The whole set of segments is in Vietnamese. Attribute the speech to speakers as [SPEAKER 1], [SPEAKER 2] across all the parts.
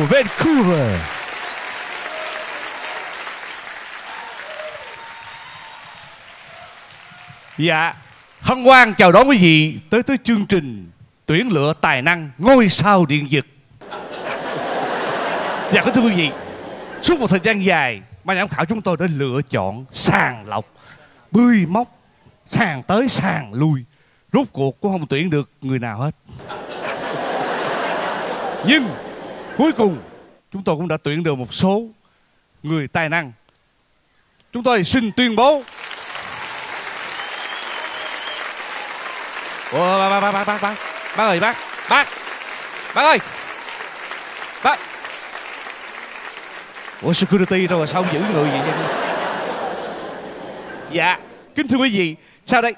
[SPEAKER 1] Vancouver. Dạ, hân hoan chào đón quý vị tới chương trình tuyển lựa tài năng ngôi sao điện giật. Dạ, kính thưa quý vị, suốt một thời gian dài ban giám khảo chúng tôi đã lựa chọn, sàng lọc, bươi móc, sàng tới sàng lui, rốt cuộc cũng không tuyển được người nào hết. Nhưng cuối cùng chúng tôi cũng đã tuyển được một số người tài năng. Chúng tôi xin tuyên bố. Ủa, bác ơi, bác ơi, bác. Ủa, security đâu mà sao không giữ người vậy? Dạ, kính thưa quý vị, sao đây?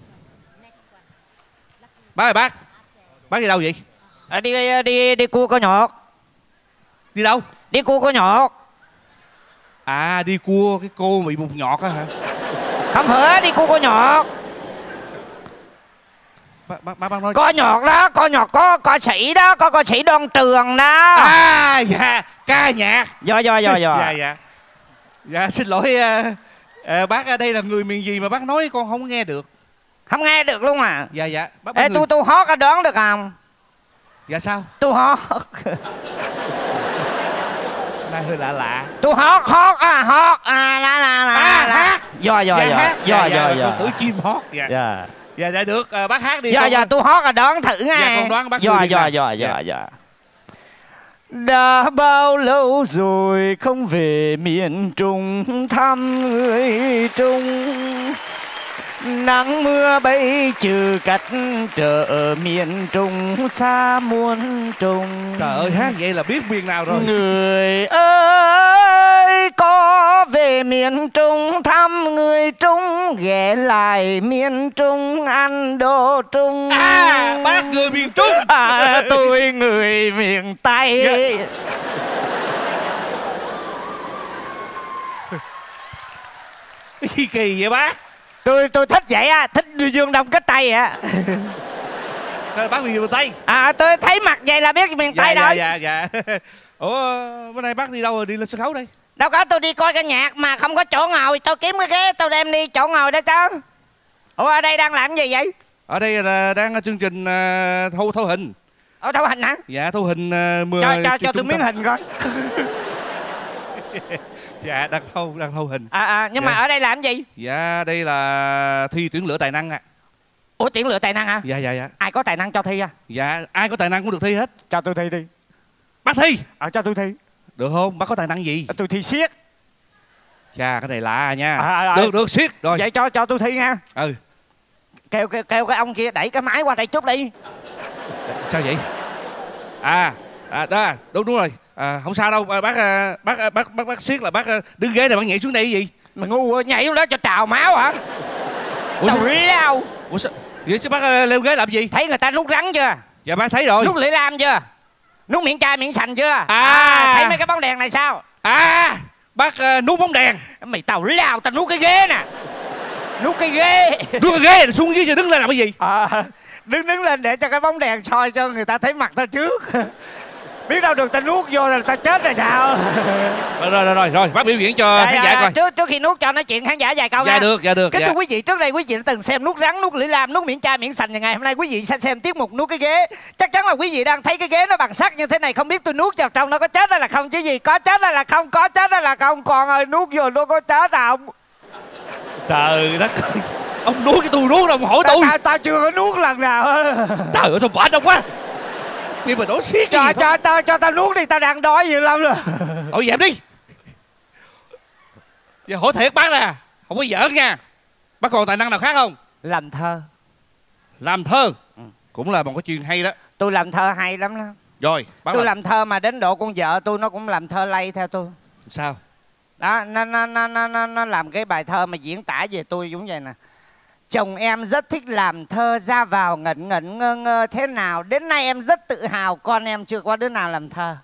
[SPEAKER 1] Bác ơi, bác đi đâu vậy?
[SPEAKER 2] Đi cua có nhọt.
[SPEAKER 1] Đi đâu?
[SPEAKER 2] Đi cua có nhọt.
[SPEAKER 1] À, đi cua cái cô bị bột nhọt á hả?
[SPEAKER 2] Không phải, đi cua có nhọt.
[SPEAKER 1] Bác nói
[SPEAKER 2] có nhọt đó, có nhọt, có ca sĩ đó, có ca sĩ Đoan Trường đó.
[SPEAKER 1] À, dạ, ca nhạc.
[SPEAKER 2] Dạ.
[SPEAKER 1] Dạ, xin lỗi, bác ở đây là người miền gì mà bác nói con không nghe được.
[SPEAKER 2] Không nghe được luôn à?
[SPEAKER 1] Dạ.
[SPEAKER 2] Ê, tôi hót á, đoán được không?
[SPEAKER 1] Dạ sao?
[SPEAKER 2] Tôi hót.
[SPEAKER 1] Này hơi lạ.
[SPEAKER 2] Tôi hót là
[SPEAKER 1] hát.
[SPEAKER 2] Dạ.
[SPEAKER 1] Con tưởng chim hót. Dạ được, bác hát đi.
[SPEAKER 2] Dạ, tôi hót là đoán thử nghe.
[SPEAKER 1] Dạ, con đoán bác.
[SPEAKER 2] Dạ. Đã bao lâu rồi không về miền Trung thăm người Trung. Nắng mưa bây trừ cách trở miền Trung xa muôn trùng.
[SPEAKER 1] Trời ơi, hát vậy là biết miền nào rồi.
[SPEAKER 2] Người ơi có về miền Trung thăm người Trung, ghé lại miền Trung ăn đồ Trung.
[SPEAKER 1] À, bác người miền Trung.
[SPEAKER 2] À, tôi người miền Tây.
[SPEAKER 1] Dạ. Kỳ vậy bác?
[SPEAKER 2] Tôi thích vậy á, thích Dương Đông cách Tây á.
[SPEAKER 1] Bác miền Tây.
[SPEAKER 2] À, tôi thấy mặt vậy là biết miền Tây rồi.
[SPEAKER 1] Dạ. Ủa, bữa nay bác đi đâu rồi? Đi lên sân khấu đây?
[SPEAKER 2] Đâu có, tôi đi coi ca nhạc mà không có chỗ ngồi, tôi kiếm cái ghế tôi đem đi chỗ ngồi đó chứ. Ủa, ở đây đang làm gì vậy?
[SPEAKER 1] Ở đây là đang chương trình thâu hình.
[SPEAKER 2] Ủa, thâu hình hả?
[SPEAKER 1] Dạ, thâu hình
[SPEAKER 2] cho tôi miếng hình coi.
[SPEAKER 1] Dạ, đang thâu hình.
[SPEAKER 2] Nhưng mà ở đây làm gì?
[SPEAKER 1] Dạ, đây là thi tuyển lựa tài năng ạ.
[SPEAKER 2] Ủa, tuyển lựa tài năng hả?
[SPEAKER 1] Dạ.
[SPEAKER 2] Ai có tài năng cho thi à?
[SPEAKER 1] Dạ, ai có tài năng cũng được thi hết.
[SPEAKER 2] Cho tôi thi đi.
[SPEAKER 1] Bác thi.
[SPEAKER 2] Cho tôi thi.
[SPEAKER 1] Được không? Bác có tài năng gì?
[SPEAKER 2] Tôi thi siết.
[SPEAKER 1] Chà, cái này lạ nha. Được siết rồi.
[SPEAKER 2] Vậy cho tôi thi nha.
[SPEAKER 1] Ừ.
[SPEAKER 2] Kêu cái ông kia đẩy cái máy qua đây chút đi.
[SPEAKER 1] Sao vậy? Đó, đúng rồi. Không sao đâu, bác siết là bác đứng ghế này, bác nhảy xuống đây cái gì?
[SPEAKER 2] Mày ngu nhảy xuống đó cho trào máu hả?
[SPEAKER 1] Ủa sao? Vậy chứ bác leo ghế làm gì?
[SPEAKER 2] Thấy người ta nút rắn chưa?
[SPEAKER 1] Dạ bác thấy rồi.
[SPEAKER 2] Nút lưỡi lam chưa? Nút miệng chai miệng sành chưa? Thấy mấy cái bóng đèn này sao?
[SPEAKER 1] Bác nút bóng đèn.
[SPEAKER 2] Mày tào lao, tao nút cái ghế nè. Nút cái ghế
[SPEAKER 1] xuống dưới rồi đứng lên làm cái gì?
[SPEAKER 2] Đứng lên để cho cái bóng đèn soi cho người ta thấy mặt tao trước. Biết đâu được tao nuốt vô là tao chết rồi sao?
[SPEAKER 1] Rồi, bác biểu diễn cho khán giả coi.
[SPEAKER 2] Trước khi nuốt cho nói chuyện khán giả vài câu
[SPEAKER 1] nha.
[SPEAKER 2] Dạ được. Kính
[SPEAKER 1] thưa
[SPEAKER 2] quý vị, trước đây quý vị đã từng xem nút rắn, nút lưỡi lam, nút miệng chai miệng sành, ngày hôm nay quý vị sẽ xem tiết mục nuốt cái ghế. Chắc chắn là quý vị đang thấy cái ghế nó bằng sắt như thế này, không biết tôi nuốt vào trong nó có chết hay là không chứ gì. Có chết hay là không, có chết hay là không. Con ơi, nuốt vô nó có chết không?
[SPEAKER 1] Trời đất ơi, ông nuốt cái tôi nuốt đâu mà hỏi tôi.
[SPEAKER 2] Tao chưa có nuốt lần nào.
[SPEAKER 1] Trời ơi, sao bả đông quá. Đi mà đổ xiết cái gì
[SPEAKER 2] cho tao nuốt đi, tao đang đói dữ lắm rồi.
[SPEAKER 1] Ôi dẹp đi. Giờ hỏi thiệt bác nè, không có giỡn nha. Bác còn tài năng nào khác không?
[SPEAKER 2] Làm thơ.
[SPEAKER 1] Làm thơ? Cũng là một cái chuyện hay đó.
[SPEAKER 2] Tôi làm thơ hay lắm đó.
[SPEAKER 1] Rồi,
[SPEAKER 2] tôi làm thơ mà đến độ con vợ tôi nó cũng làm thơ lay theo tôi.
[SPEAKER 1] Sao?
[SPEAKER 2] Đó, nó làm cái bài thơ mà diễn tả về tôi giống vậy nè. Chồng em rất thích làm thơ, ra vào ngẩn ngẩn ngơ ngơ thế nào. Đến nay em rất tự hào, con em chưa có đứa nào làm thơ.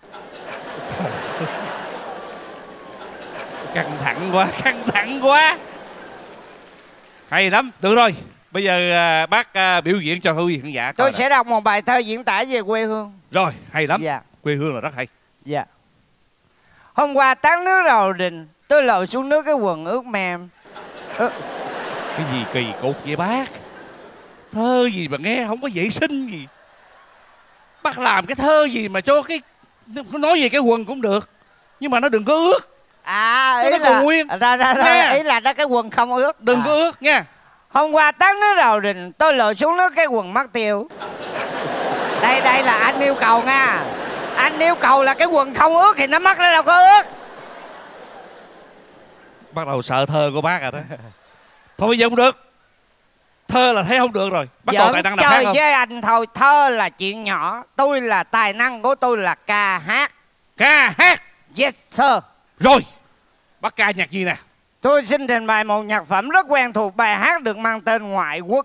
[SPEAKER 1] Căng thẳng quá. Hay lắm, được rồi. Bây giờ bác biểu diễn cho quý vị khán giả.
[SPEAKER 2] Tôi sẽ đọc một bài thơ diễn tả về quê hương.
[SPEAKER 1] Rồi, hay lắm.
[SPEAKER 2] Dạ.
[SPEAKER 1] Quê hương là rất hay.
[SPEAKER 2] Dạ. Hôm qua tán nước đầu đình, tôi lội xuống nước cái quần ướt mềm.
[SPEAKER 1] Cái gì kỳ cục vậy bác? Thơ gì mà nghe không có vệ sinh gì. Bác làm cái thơ gì mà cho cái... Nói về cái quần cũng được, nhưng mà nó đừng có ướt.
[SPEAKER 2] Ý
[SPEAKER 1] nó
[SPEAKER 2] là
[SPEAKER 1] còn nguyên.
[SPEAKER 2] Ý là cái quần không ướt.
[SPEAKER 1] Đừng có ướt nha.
[SPEAKER 2] Hôm qua tán nước đầu đình, tôi lội xuống nước cái quần mất tiêu. Đây là anh yêu cầu nha. Anh yêu cầu là cái quần không ướt thì nó mất, nó đâu có ướt.
[SPEAKER 1] Bắt đầu sợ thơ của bác rồi đó. Thôi bây giờ không được. Thơ là thấy không được rồi. Bắt đầu tài năng nào khác không?
[SPEAKER 2] Chơi với anh thôi. Thơ là chuyện nhỏ. Tôi là tài năng của tôi là ca hát.
[SPEAKER 1] Ca hát.
[SPEAKER 2] Yes sir.
[SPEAKER 1] Rồi, bác ca nhạc gì nè?
[SPEAKER 2] Tôi xin trình bày một nhạc phẩm rất quen thuộc. Bài hát được mang tên Ngoại Quốc.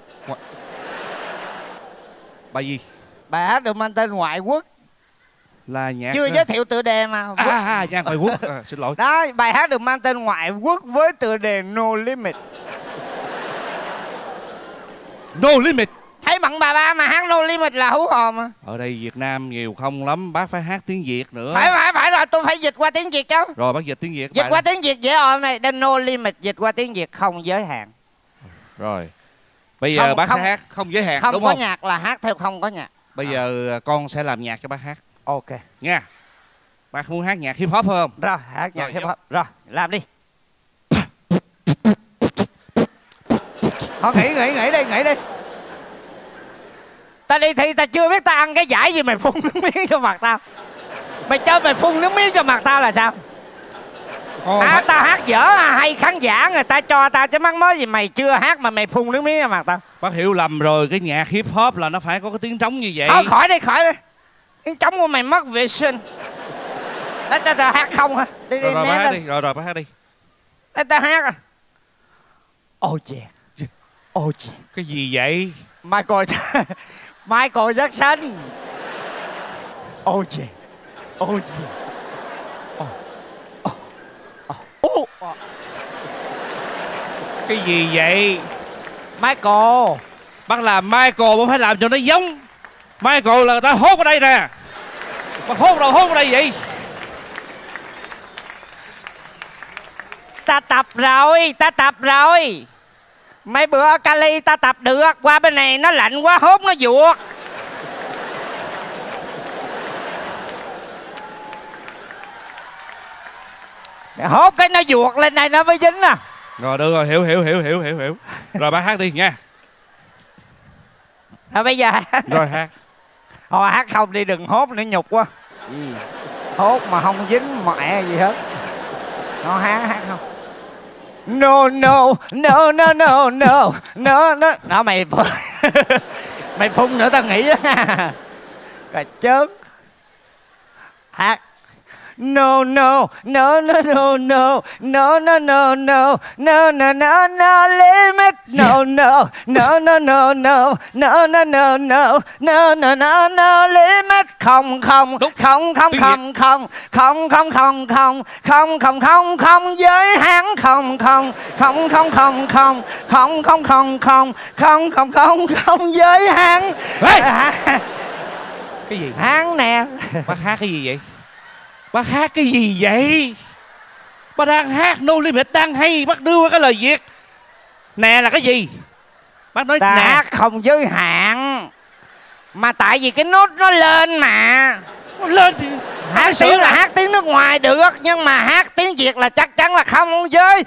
[SPEAKER 1] Bài gì?
[SPEAKER 2] Bài hát được mang tên Ngoại Quốc.
[SPEAKER 1] Là nhạc...
[SPEAKER 2] Chưa giới thiệu tựa đề mà.
[SPEAKER 1] Nhạc ngoại quốc. Xin lỗi.
[SPEAKER 2] Đó, bài hát được mang tên Ngoại Quốc với tựa đề No Limit.
[SPEAKER 1] No Limit.
[SPEAKER 2] Thấy bận bà ba mà hát No Limit là hú hồn mà.
[SPEAKER 1] Ở đây Việt Nam nhiều không lắm, bác phải hát tiếng Việt nữa.
[SPEAKER 2] Phải rồi, tôi phải dịch qua tiếng Việt chứ.
[SPEAKER 1] Rồi bác dịch tiếng Việt.
[SPEAKER 2] Dịch qua tiếng Việt dễ ồn này. Đây No Limit dịch qua tiếng Việt không giới hạn.
[SPEAKER 1] Rồi. Bây giờ bác sẽ hát không giới hạn,
[SPEAKER 2] không
[SPEAKER 1] đúng
[SPEAKER 2] có
[SPEAKER 1] không?
[SPEAKER 2] nhạc là hát theo không có nhạc.
[SPEAKER 1] Bây giờ con sẽ làm nhạc cho bác hát.
[SPEAKER 2] Ok.
[SPEAKER 1] Nha. Bác muốn hát nhạc hip hop phải không?
[SPEAKER 2] Rồi, hát nhạc hip hop. Rồi, làm đi. Thôi nghỉ đi. Ta đi thi ta chưa biết ta ăn cái giải gì mày phun nước miếng cho mặt tao. Mày chơi mày phun nước miếng cho mặt tao là sao? Tao hát dở hay khán giả người ta cho tao chứ mắc mới gì mày chưa hát mà mày phun nước miếng cho mặt tao.
[SPEAKER 1] Bác hiểu lầm rồi, cái nhạc hip hop là nó phải có cái tiếng trống như vậy.
[SPEAKER 2] Thôi khỏi đi. Tiếng trống của mày mất vệ sinh. Đấy ta hát không hả? Đi
[SPEAKER 1] rồi bác hát đi, rồi bác hát đi.
[SPEAKER 2] Đấy ta hát à. Oh yeah.
[SPEAKER 1] Cái gì vậy?
[SPEAKER 2] Michael Jackson. Oh yeah.
[SPEAKER 1] Cái gì vậy?
[SPEAKER 2] Michael.
[SPEAKER 1] Bác làm Michael bác phải làm cho nó giống. Michael là người ta hốt ở đây nè. Bác hốt ở đây vậy?
[SPEAKER 2] Ta tập rồi. Mấy bữa ở Cali ta tập được. Qua bên này nó lạnh quá hốt nó vuột. Hốt cái nó vuột lên đây nó mới dính à.
[SPEAKER 1] Rồi được rồi, hiểu. Rồi bác hát đi nha.
[SPEAKER 2] Thôi bây giờ
[SPEAKER 1] Rồi hát.
[SPEAKER 2] Thôi hát không đi, đừng hốt nữa nhục quá. Hốt mà không dính mẹ gì hết. Nó hát không. No. Đó mày mày phun nữa tao nghĩ đó. Cà chớn. Hát. No limit. No limit. Không giới hạn. Không giới hạn.
[SPEAKER 1] Cái gì?
[SPEAKER 2] Hán nè.
[SPEAKER 1] Bác hát cái gì vậy? Bác hát cái gì vậy? Bác đang hát No Limit đang hay, bác đưa cái lời Việt. Nè là cái gì? Bác nói
[SPEAKER 2] ta
[SPEAKER 1] nè.
[SPEAKER 2] Hát không giới hạn. Mà tại vì cái nốt nó lên mà.
[SPEAKER 1] Nó lên thì
[SPEAKER 2] hát tiếng là hát tiếng nước ngoài được, nhưng mà hát tiếng Việt là chắc chắn là không giới.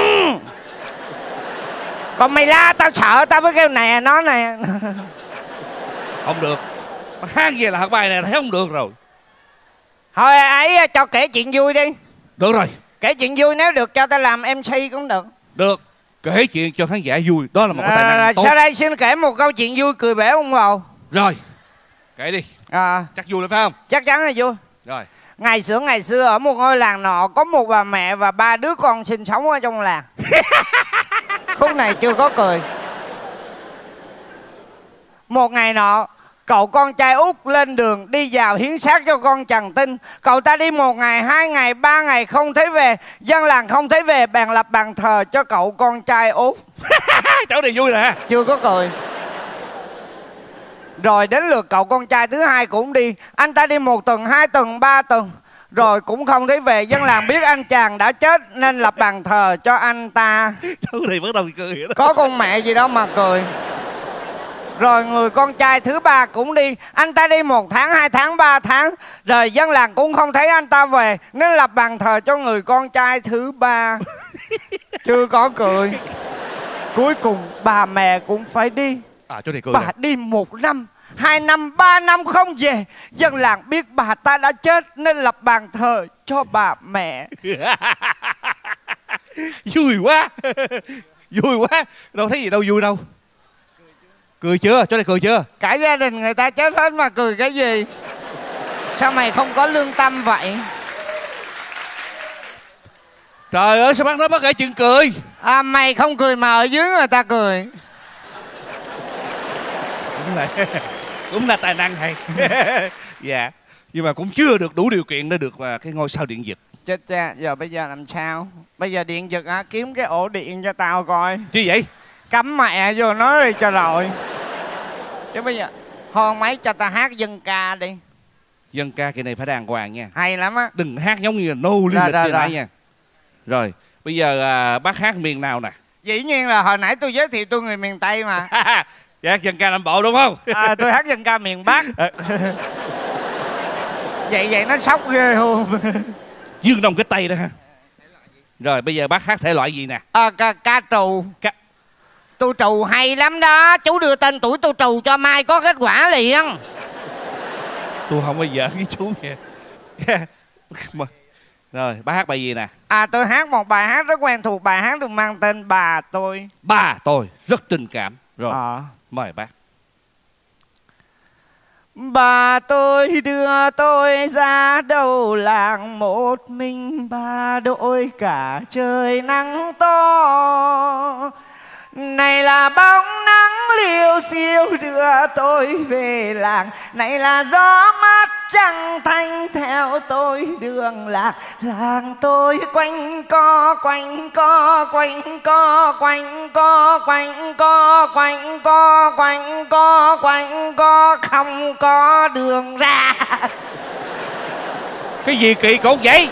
[SPEAKER 2] Còn mày la tao sợ tao mới kêu nè nó nè.
[SPEAKER 1] Không được. Bác hát gì là hát bài này thấy không được rồi.
[SPEAKER 2] Thôi ấy cho kể chuyện vui đi.
[SPEAKER 1] Được rồi.
[SPEAKER 2] Kể chuyện vui, nếu được cho tao làm MC cũng được.
[SPEAKER 1] Được. Kể chuyện cho khán giả vui, đó là một cái tài năng tốt.
[SPEAKER 2] Sau đây xin kể một câu chuyện vui cười bể ông bầu.
[SPEAKER 1] Rồi. Kể đi. Chắc vui lắm phải không?
[SPEAKER 2] Chắc chắn là vui.
[SPEAKER 1] Rồi.
[SPEAKER 2] Ngày xưa ở một ngôi làng nọ có một bà mẹ và 3 đứa con sinh sống ở trong làng. Khúc này chưa có cười. Một ngày nọ, cậu con trai út lên đường đi vào hiến xác cho con Trần Tinh. Cậu ta đi 1 ngày, 2 ngày, 3 ngày không thấy về. Dân làng không thấy về, bèn lập bàn thờ cho cậu con trai út.
[SPEAKER 1] Chỗ này vui nè.
[SPEAKER 2] Chưa có cười. Rồi đến lượt cậu con trai thứ hai cũng đi. Anh ta đi 1 tuần, 2 tuần, 3 tuần. Rồi cũng không thấy về. Dân làng biết anh chàng đã chết nên lập bàn thờ cho anh ta.
[SPEAKER 1] Chú thì bắt đầu cười đó.
[SPEAKER 2] Có con mẹ gì đâu mà cười. Rồi người con trai thứ ba cũng đi. Anh ta đi 1 tháng, 2 tháng, 3 tháng. Rồi dân làng cũng không thấy anh ta về nên lập bàn thờ cho người con trai thứ ba. Chưa có cười. Cuối cùng bà mẹ cũng phải đi.
[SPEAKER 1] Chú này cười.
[SPEAKER 2] Bà đi 1 năm, 2 năm, 3 năm không về. Dân làng biết bà ta đã chết nên lập bàn thờ cho bà mẹ.
[SPEAKER 1] Vui quá. Vui quá. Đâu thấy gì đâu vui đâu. Cười chưa? Chỗ này cười chưa?
[SPEAKER 2] Cả gia đình người ta chết hết mà cười cái gì? Sao mày không có lương tâm vậy?
[SPEAKER 1] Trời ơi, sao bác nói bác kể chuyện cười?
[SPEAKER 2] Mày không cười mà ở dưới người ta cười.
[SPEAKER 1] Cũng là tài năng hay. Dạ. Nhưng mà cũng chưa được đủ điều kiện để được cái ngôi sao điện giật.
[SPEAKER 2] Chết cha, giờ bây giờ làm sao? Bây giờ điện giật á, kiếm cái ổ điện cho tao coi.
[SPEAKER 1] Chứ vậy?
[SPEAKER 2] Cắm mẹ vô nó đi cho rồi. Chứ bây giờ hôn mấy cho tao hát dân ca đi.
[SPEAKER 1] Dân ca kỳ này phải đàng hoàng nha.
[SPEAKER 2] Hay lắm á.
[SPEAKER 1] Đừng hát giống như nô liên lịch như nãy nha. Rồi, bây giờ bác hát miền nào nè?
[SPEAKER 2] Dĩ nhiên là hồi nãy tôi giới thiệu tôi người miền Tây mà.
[SPEAKER 1] Dạ, dân ca Nam Bộ đúng không?
[SPEAKER 2] Tôi hát dân ca miền Bắc. Vậy nó sốc ghê không?
[SPEAKER 1] Dương Đông cái Tây đó ha. Rồi, bây giờ bác hát thể loại gì nè?
[SPEAKER 2] Ca trù. Tôi trù hay lắm đó. Chú đưa tên tuổi tôi trù cho mai có kết quả liền.
[SPEAKER 1] Tôi không bao giờ với chú nha. Rồi, bác hát bài gì nè?
[SPEAKER 2] Tôi hát một bài hát rất quen thuộc. Bài hát được mang tên Bà Tôi.
[SPEAKER 1] Bà Tôi, rất tình cảm. Rồi, mời bác.
[SPEAKER 2] Bà tôi đưa tôi ra đầu làng một mình, bà đội cả trời nắng to. Này là bóng nắng liêu xiêu đưa tôi về làng, này là gió mát trăng thanh theo tôi đường lạc. Làng tôi quanh co quanh co quanh co quanh co quanh co quanh co quanh co quanh co, không có đường ra.
[SPEAKER 1] Cái gì kỳ cục vậy?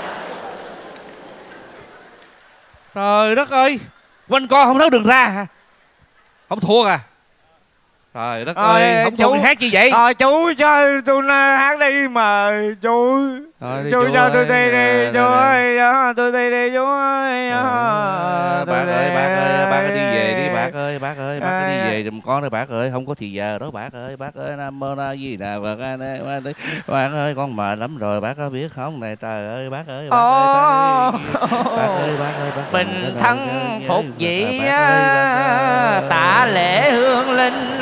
[SPEAKER 1] Trời đất ơi, quanh co không thấy đường ra hả? Không thua à? Trời đất ơi, không thua hát chi vậy?
[SPEAKER 2] Chú cho tôi hát đi mà chú. Chú cho tôi đi đi chú ơi, tôi đi đi chú ơi.
[SPEAKER 1] Bác ơi, bác đi về đi bác ơi, bác đi về giùm con ơi bác ơi, không có thì giờ đó bác ơi, Nam Mô A Di Đà Phật. Bác ơi, con mệt lắm rồi bác có biết không này, trời ơi bác ơi, bác ơi.
[SPEAKER 2] Bình thân phục vị tạ lễ hương linh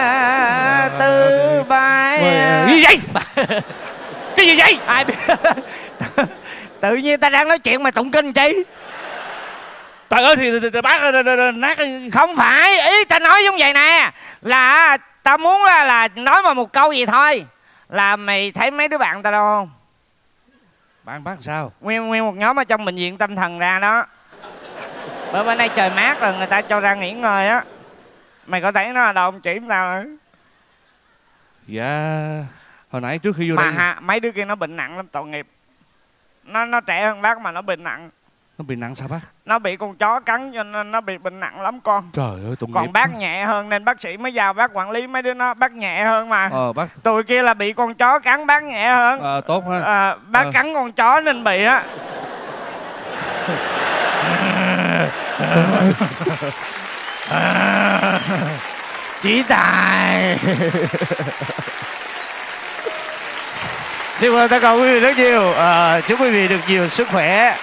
[SPEAKER 2] tư bài.
[SPEAKER 1] Gì vậy? Cái gì vậy?
[SPEAKER 2] Ai biết? Tự nhiên ta đang nói chuyện mà tụng kinh chi?
[SPEAKER 1] Trời ơi thì bác nát.
[SPEAKER 2] Không phải, ý ta nói giống vậy nè, là ta muốn là nói mà một câu gì thôi. Là mày thấy mấy đứa bạn ta đâu không?
[SPEAKER 1] Bác sao?
[SPEAKER 2] Nguyên một nhóm ở trong bệnh viện tâm thần ra đó. Bữa bên đây trời mát rồi người ta cho ra nghỉ ngơi á. Mày có thấy nó ở đâu không, chỉ tao nữa.
[SPEAKER 1] Dạ, hồi nãy trước khi vô
[SPEAKER 2] mà
[SPEAKER 1] đây
[SPEAKER 2] mấy đứa kia nó bệnh nặng lắm, tội nghiệp. Nó trẻ hơn bác mà nó bệnh nặng.
[SPEAKER 1] Nó bị nặng sao bác?
[SPEAKER 2] Nó bị con chó cắn cho nên nó bị bệnh nặng lắm con.
[SPEAKER 1] Trời ơi, tội nghiệp.
[SPEAKER 2] Còn bác nhẹ hơn nên bác sĩ mới giao bác quản lý mấy đứa nó. Bác nhẹ hơn mà.
[SPEAKER 1] Bác.
[SPEAKER 2] Tụi kia là bị con chó cắn, bác nhẹ hơn.
[SPEAKER 1] Tốt ha.
[SPEAKER 2] Bác cắn con chó nên bị á. Chỉ tài. Xin ơn tất cả quý vị rất nhiều. Chúc quý vị được nhiều sức khỏe,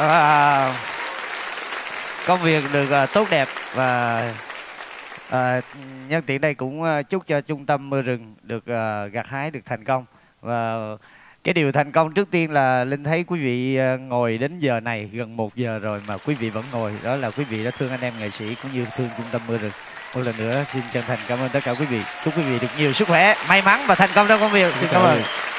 [SPEAKER 2] công việc được tốt đẹp. Và nhân tiện đây cũng chúc cho trung tâm Mưa Rừng được gặt hái được thành công. Và cái điều thành công trước tiên là Linh thấy quý vị ngồi đến giờ này gần 1 giờ rồi mà quý vị vẫn ngồi. Đó là quý vị đã thương anh em nghệ sĩ cũng như thương trung tâm Mưa Rừng. Một lần nữa xin chân thành cảm ơn tất cả quý vị. Chúc quý vị được nhiều sức khỏe, may mắn và thành công trong công việc. Xin cảm ơn.